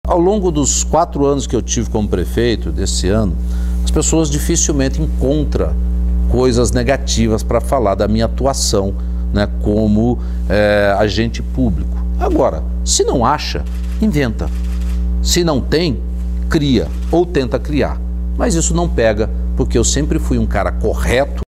Ao longo dos 4 anos que eu tive como prefeito, desse ano, as pessoas dificilmente encontram coisas negativas para falar da minha atuação, né, como agente público. Agora, se não acha, inventa. Se não tem, cria ou tenta criar. Mas isso não pega, porque eu sempre fui um cara correto,